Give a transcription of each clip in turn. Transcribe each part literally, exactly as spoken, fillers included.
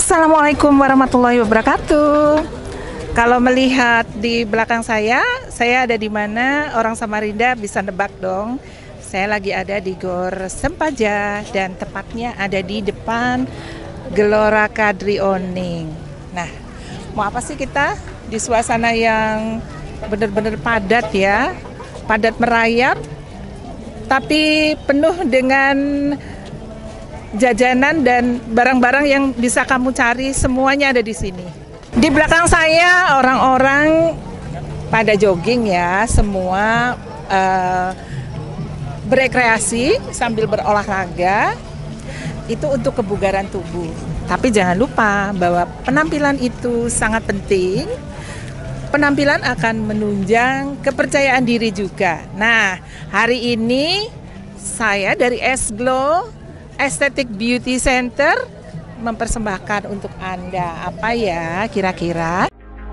Assalamualaikum warahmatullahi wabarakatuh. Kalau melihat di belakang saya, saya ada di mana orang Samarinda bisa nebak dong. Saya lagi ada di Gor Sempaja dan tepatnya ada di depan Gelora Kadri Oning. Nah, mau apa sih kita di suasana yang benar-benar padat ya, padat merayap, tapi penuh dengan jajanan dan barang-barang yang bisa kamu cari, semuanya ada di sini. Di belakang saya orang-orang pada jogging ya, semua uh, berekreasi sambil berolahraga. Itu untuk kebugaran tubuh. Tapi jangan lupa bahwa penampilan itu sangat penting. Penampilan akan menunjang kepercayaan diri juga. Nah, hari ini saya dari S-Glow Aesthetic Beauty Center mempersembahkan untuk Anda. Apa ya kira-kira?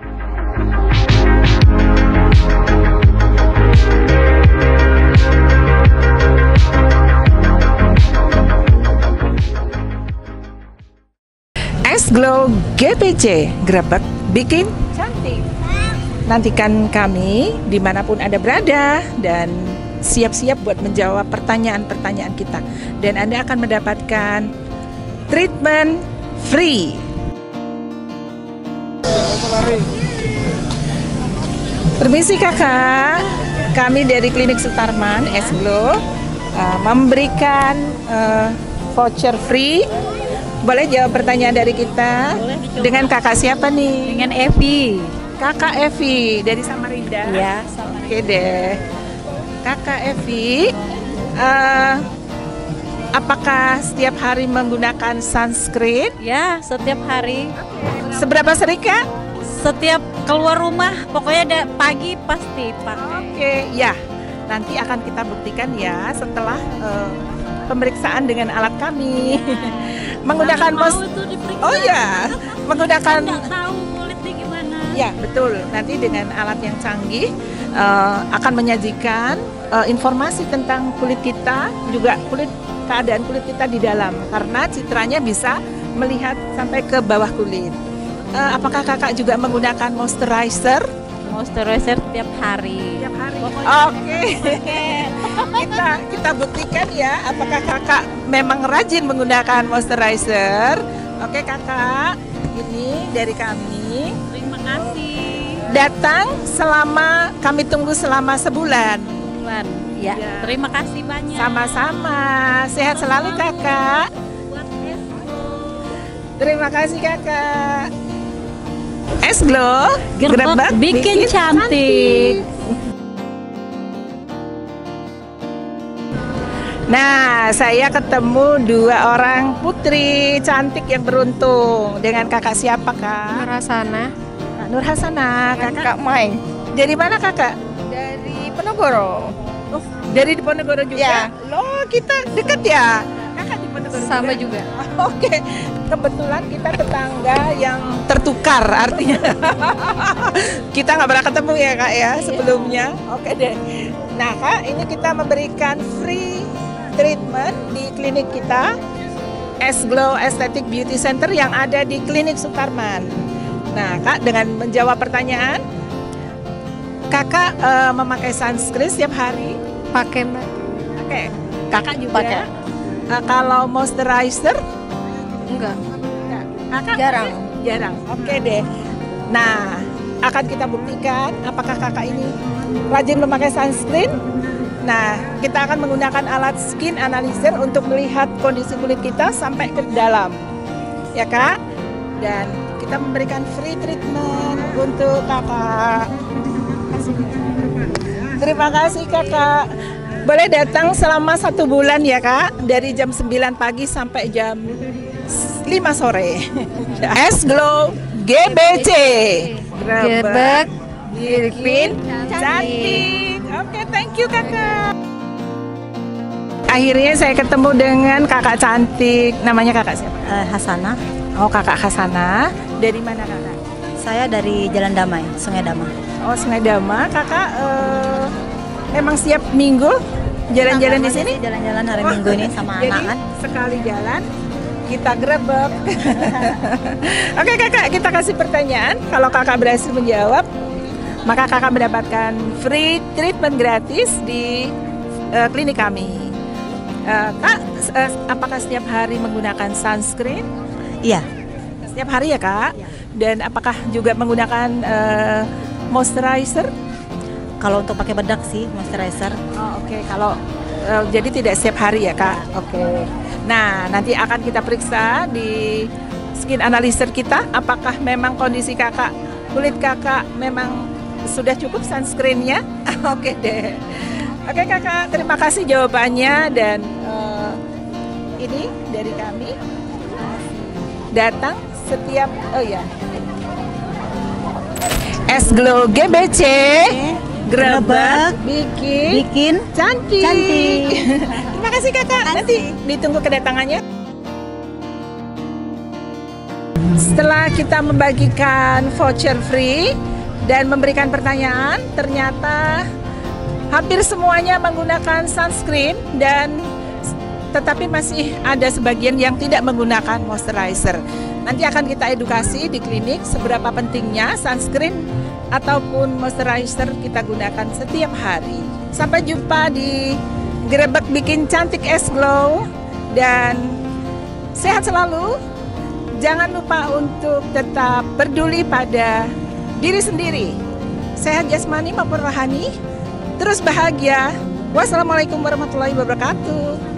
S-Glow G P C, grebek bikin cantik. Nantikan kami dimanapun Anda berada dan siap-siap buat menjawab pertanyaan-pertanyaan kita. Dan Anda akan mendapatkan treatment free. Permisi kakak, kami dari Klinik Sutarman, S-Glow, uh, memberikan uh, voucher free. Boleh jawab pertanyaan dari kita? Boleh, dengan kakak siapa nih? Dengan Evi. Kakak Evi dari Samarinda? Iya, Samarinda. Oke deh. Kakak Evi, uh, apakah setiap hari menggunakan sunscreen? Ya, setiap hari. Seberapa sering kak? Setiap keluar rumah, pokoknya ada pagi pasti pakai. Oke, ya. Nanti akan kita buktikan ya setelah uh, pemeriksaan dengan alat kami. Ya. Menggunakan mos. Oh ya, menggunakan. Nggak tahu kulitnya gimana. Ya betul. Nanti dengan alat yang canggih uh, akan menyajikan uh, informasi tentang kulit kita, juga kulit keadaan kulit kita di dalam, karena citranya bisa melihat sampai ke bawah kulit. Uh, apakah kakak juga menggunakan moisturizer? Moisturizer tiap hari. Tiap hari. Oke. Okay. kita kita buktikan ya, apakah kakak memang rajin menggunakan moisturizer. Oke kakak, ini dari kami. Terima kasih. Datang selama, kami tunggu selama sebulan. Sebulan. Ya. Ya. Terima kasih banyak. Sama-sama. Sehat selalu kakak. Terima kasih kakak. S-Glow, grebek bikin, bikin cantik. cantik. Nah, saya ketemu dua orang putri cantik yang beruntung. Dengan kakak siapa kak? Nur Hasana. Kak Nur Hasana, kakak Kak Mai. Dari mana kakak? Dari Ponorogo. Oh, dari Ponorogo juga? Ya. Loh, kita dekat ya? Kakak di Ponorogo sama juga. juga? Oke, kebetulan kita tetangga yang tertukar artinya. Kita nggak pernah ketemu ya kak ya sebelumnya. Oke deh. Nah kak, ini kita memberikan free treatment di klinik kita, S-Glow Aesthetic Beauty Center yang ada di Klinik Sutarman. Nah kak, dengan menjawab pertanyaan, kakak uh, memakai sunscreen setiap hari? Pakai mbak. Oke, kakak juga? Pakai. Uh, kalau moisturizer? Enggak. Kakak jarang. Jarang. Oke deh. Nah, akan kita buktikan apakah kakak ini rajin memakai sunscreen. Nah, kita akan menggunakan alat skin analyzer untuk melihat kondisi kulit kita sampai ke dalam. Ya kak? Dan kita memberikan free treatment untuk kakak. Terima kasih kakak. Boleh datang selama satu bulan ya kak, dari jam sembilan pagi sampai jam lima sore. S-Glow G B C, grebek bikin cantik. Oke, thank you kakak. Akhirnya saya ketemu dengan kakak cantik. Namanya kakak siapa? Uh, Hasana. Oh kakak Hasana. Dari mana kakak? Saya dari Jalan Damai, Sungai Dama. Oh Sungai Dama. Kakak uh, emang setiap minggu jalan-jalan di sini? Jalan-jalan hari Minggu ini sama jadi, anak kan. Sekali jalan kita grebek. Oke kakak, kita kasih pertanyaan. Kalau kakak berhasil menjawab, maka kakak mendapatkan free treatment gratis di uh, klinik kami. Uh, kak, uh, apakah setiap hari menggunakan sunscreen? Iya. Setiap hari ya kak? Dan apakah juga menggunakan uh, moisturizer? Kalau untuk pakai bedak sih moisturizer. Oh, oke, okay. Kalau uh, jadi tidak setiap hari ya kak? Oke. Okay. Nah, nanti akan kita periksa di skin analyzer kita apakah memang kondisi kakak, kulit kakak memang sudah cukup sunscreennya. Oke okay deh. Oke okay, kakak, terima kasih jawabannya. Dan uh, ini dari kami datang setiap, oh ya, Es Glow G B C. Grebek, bikin, bikin cantik. cantik. Terima kasih kakak. Nanti ditunggu kedatangannya. Setelah kita membagikan voucher free dan memberikan pertanyaan, ternyata hampir semuanya menggunakan sunscreen dan tetapi masih ada sebagian yang tidak menggunakan moisturizer. Nanti akan kita edukasi di klinik seberapa pentingnya sunscreen ataupun moisturizer kita gunakan setiap hari. Sampai jumpa di Grebek Bikin Cantik Es Glow dan sehat selalu. Jangan lupa untuk tetap peduli pada diri sendiri. Sehat jasmani maupun rohani. Terus bahagia. Wassalamualaikum warahmatullahi wabarakatuh.